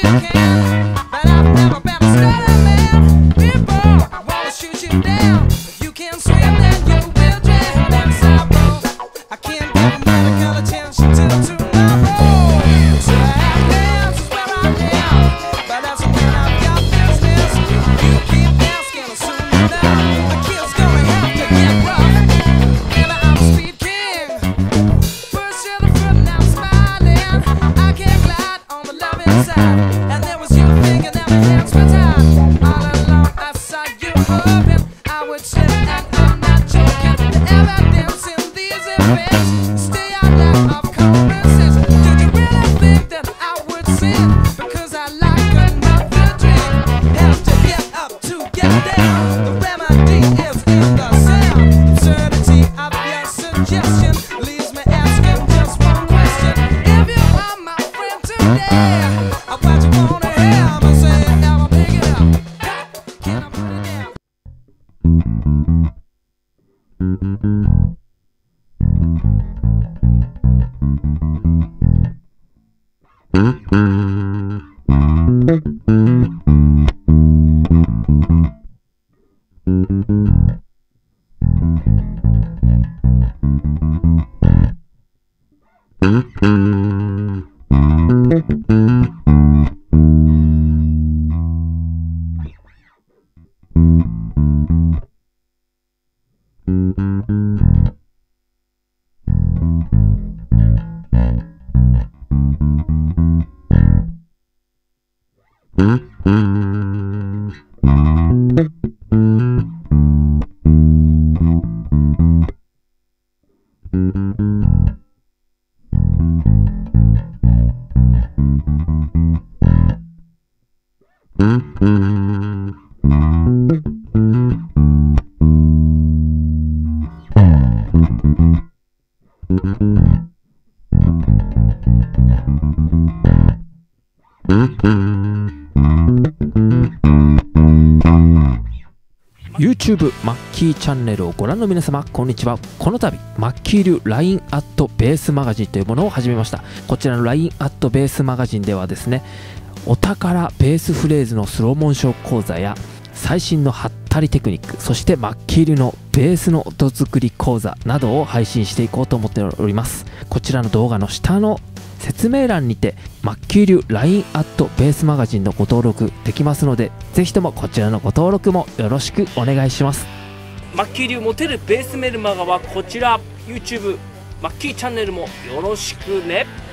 YouTube マッキーチャンネルをご覧の皆様、こんにちは。この度マッキー流 LINE アットベースマガジンというものを始めました。こちらの LINE アットベースマガジンではですね、お宝ベースフレーズのスローモーション講座や最新のハッタリテクニック、そしてマッキー流のベースの音作り講座などを配信していこうと思っております。こちらの動画の下の説明欄にてマッキー流 LINE アットベースマガジンのご登録できますので、ぜひともこちらのご登録もよろしくお願いします。 マッキー流モテるベースメルマガはこちら YouTube マッキーチャンネルもよろしくね。